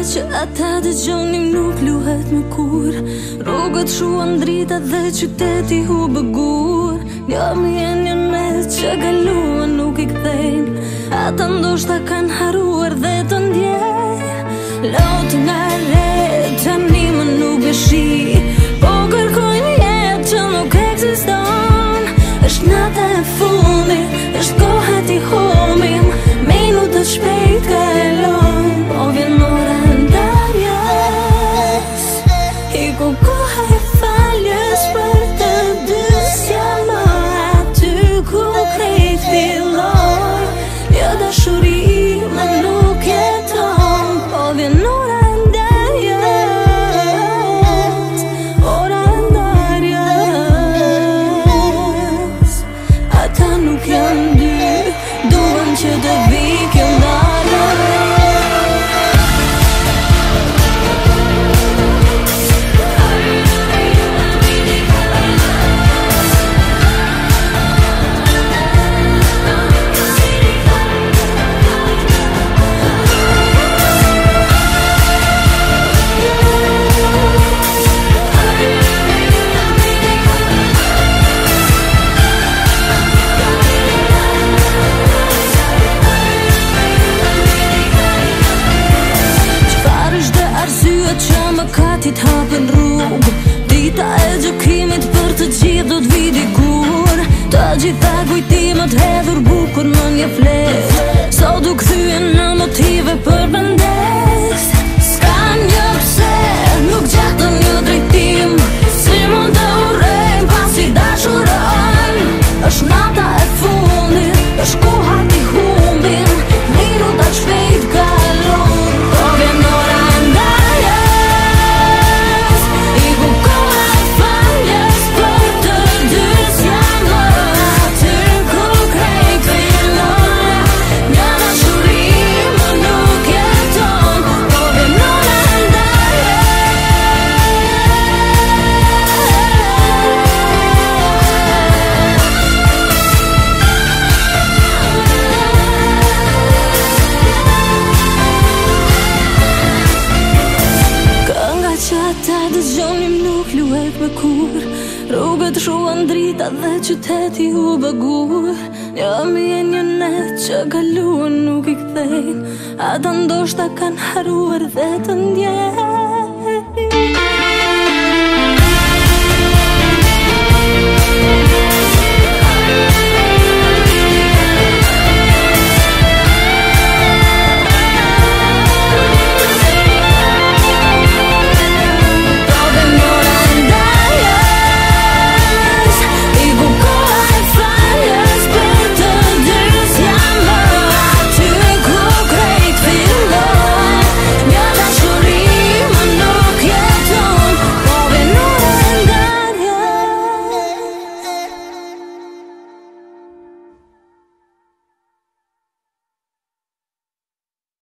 që ata dëgjonim nuk luhet më kur. Rrugët shuan drita dhe qyteti hu bëgur. Jo më jenë një mes që kaluan nuk i kthejnë. Ata ndoshta kanë haruar dhe të ndjej. Lotë nga re, tani më nuk beshi. Po kërkojnë jetë që nuk eksiston. Është nata e fundit, është koha ti homim. Minutët shpejt kalojnë, po vjen ora e ndarjes. Iku koha e faljes për të dy, s'jam më aty ku krejt filloj. Jo dashuri më nuk jeton, po vjen ora e ndarjes. Ora e ndarjes. Ata nuk janë dy, duan që të vi kjo ndarje. Katit hapën rrugë, dita e gjykimit për të gjithë do t'vi dikur. Të gjitha kujtimet hedhur bukur në një fletë, sot u kthyen në motive për pendes. S'ka një pse, nuk gjatën një drejtim. Si mund të urrejmë pasi dashurojnë. Është nata e fundit, është koha ti humbin. Minutat shpejt kalon, po vjen ora e ndarjes. Rrugët shuan drita dhe qyteti u bëgur. Jo më jenë një net që kaluan nuk i kthejnë. Ata ndoshta kanë haruar dhe të ndjejnë.